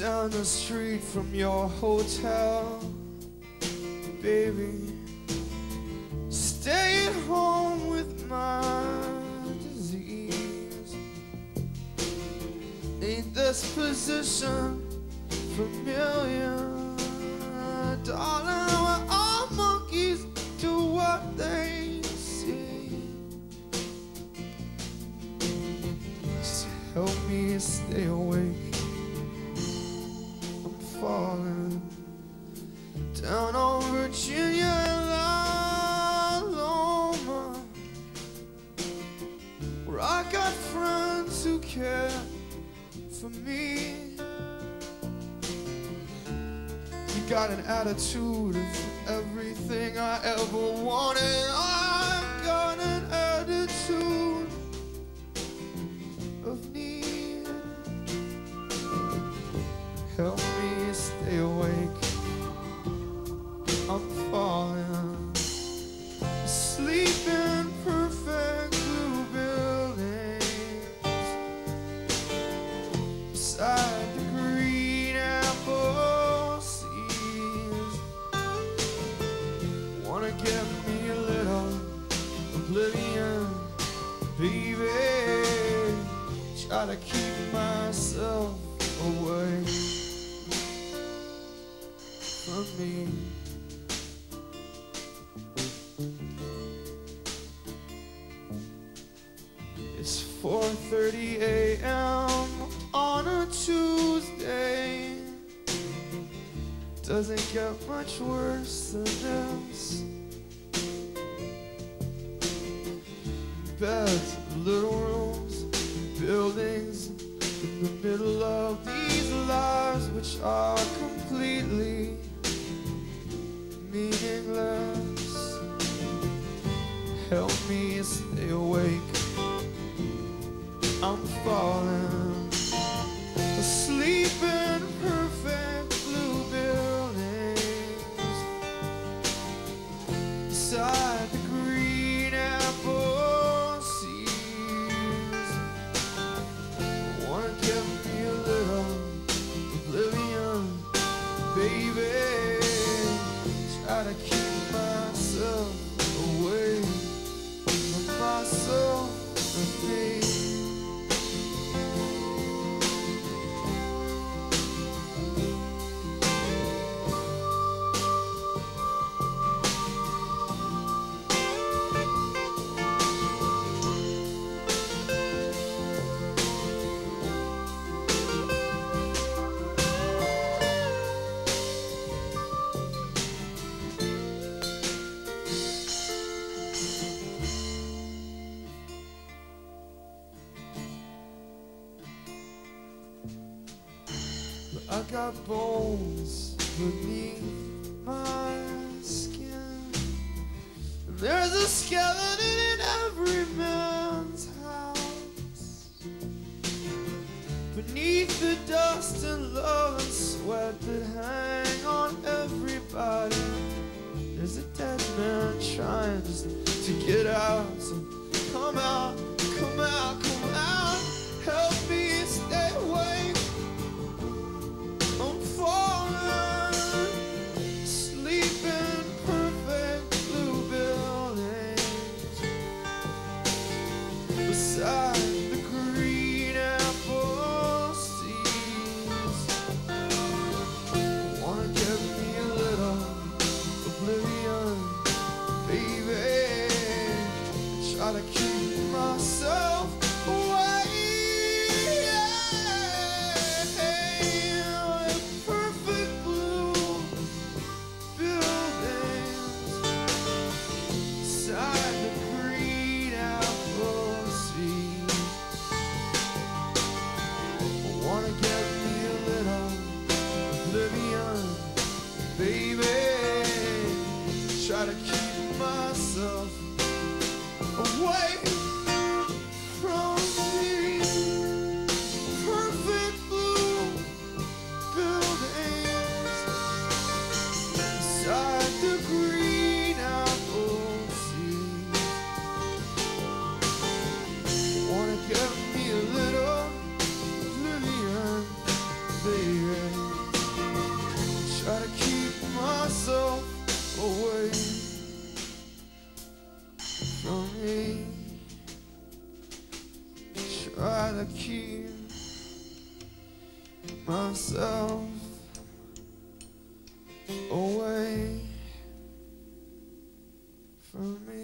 down the street from your hotel, baby. Stay at home with my disease. Ain't this position familiar? Darling, we're all monkeys do what they see. Just help me stay awake. I'm falling down on Virginia and Loma, where I got friends who care for me. You got an attitude of everything I ever wanted. I've got an attitude of need. Help me stay awake. I'm falling asleep in perfect blue buildings beside the green apple seas. Wanna give me a little oblivion, baby. Try to keep myself away from me. It's 4:30 a.m. on a Tuesday. Doesn't get much worse than this. Beds, little rooms, buildings in the middle of these lives which are completely meaningless. Help me stay awake. I'm falling asleep in perfect blue buildings beside the green apple seas. Wanna give me a little oblivion, baby. Try to keep myself away from myself and me. I got bones beneath my skin. There's a skeleton in every man's house. Beneath the dust and love and sweat that hang on everybody, there's a dead man trying just to get out. So come out, come out, come out. Help me stay awake. I'm falling asleep in perfect blue buildings beside the green apple seas. Wanna give me a little oblivion, baby. Try to keep myself away. Try to keep myself away from these perfect blue buildings beside the green apple seas. Wanna give me a little oblivion, baby. baby. Try to keep myself away from me. Try to keep myself away from me.